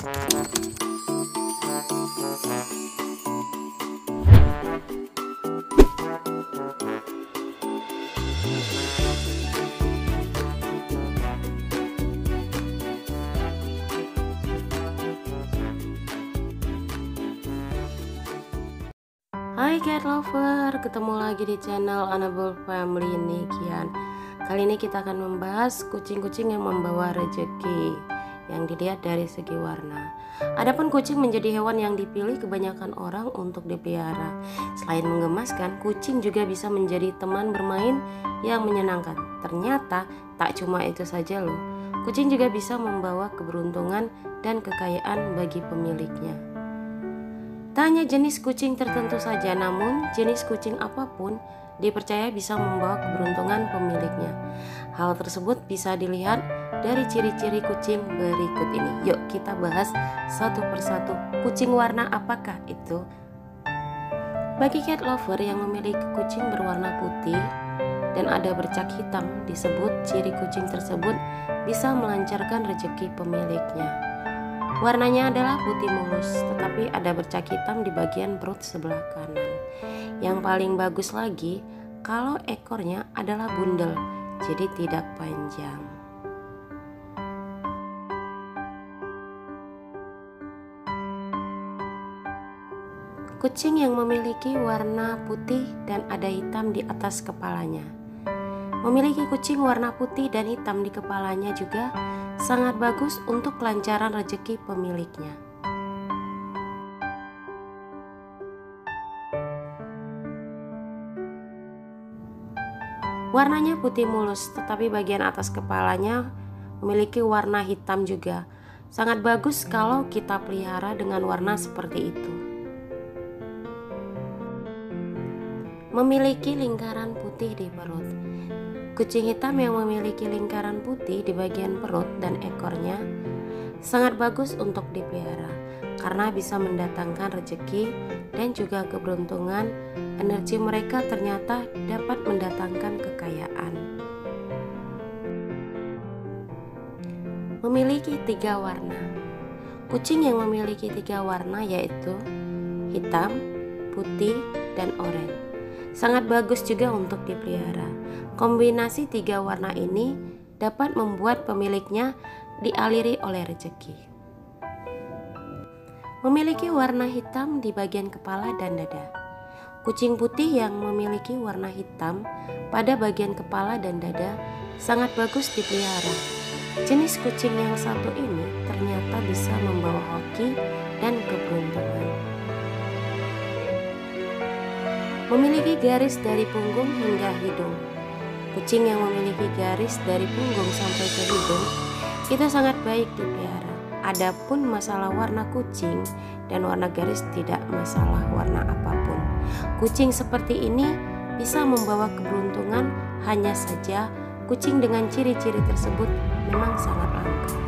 Hai cat lover, ketemu lagi di channel Annabelle Family Nikian. Kali ini kita akan membahas kucing-kucing yang membawa rezeki yang dilihat dari segi warna. Adapun kucing menjadi hewan yang dipilih kebanyakan orang untuk dipelihara. Selain menggemaskan, kucing juga bisa menjadi teman bermain yang menyenangkan. Ternyata tak cuma itu saja loh. Kucing juga bisa membawa keberuntungan dan kekayaan bagi pemiliknya. Tak hanya jenis kucing tertentu saja, namun jenis kucing apapun dipercaya bisa membawa keberuntungan pemiliknya. Hal tersebut bisa dilihat dari ciri-ciri kucing berikut ini. Yuk kita bahas satu persatu. Kucing warna apakah itu? Bagi cat lover yang memiliki kucing berwarna putih dan ada bercak hitam, disebut ciri kucing tersebut bisa melancarkan rezeki pemiliknya. Warnanya adalah putih mulus, tetapi ada bercak hitam di bagian perut sebelah kanan. Yang paling bagus lagi, kalau ekornya adalah bundel, jadi tidak panjang. Kucing yang memiliki warna putih dan ada hitam di atas kepalanya. Memiliki kucing warna putih dan hitam di kepalanya juga sangat bagus untuk kelancaran rezeki pemiliknya. Warnanya putih mulus, tetapi bagian atas kepalanya memiliki warna hitam juga. Sangat bagus kalau kita pelihara dengan warna seperti itu. Memiliki lingkaran putih di perut. Kucing hitam yang memiliki lingkaran putih di bagian perut dan ekornya sangat bagus untuk dipelihara karena bisa mendatangkan rezeki dan juga keberuntungan. Energi mereka ternyata dapat mendatangkan kekayaan. Memiliki 3 warna. Kucing yang memiliki 3 warna yaitu hitam, putih, dan oranye sangat bagus juga untuk dipelihara. Kombinasi 3 warna ini dapat membuat pemiliknya dialiri oleh rezeki. Memiliki warna hitam di bagian kepala dan dada. Kucing putih yang memiliki warna hitam pada bagian kepala dan dada sangat bagus dipelihara. Jenis kucing yang satu ini ternyata bisa membawa hoki dan keberuntungan. Memiliki garis dari punggung hingga hidung. Kucing yang memiliki garis dari punggung sampai ke hidung itu sangat baik dipelihara. Adapun masalah warna kucing dan warna garis tidak masalah warna apapun. Kucing seperti ini bisa membawa keberuntungan, hanya saja kucing dengan ciri-ciri tersebut memang sangat langka.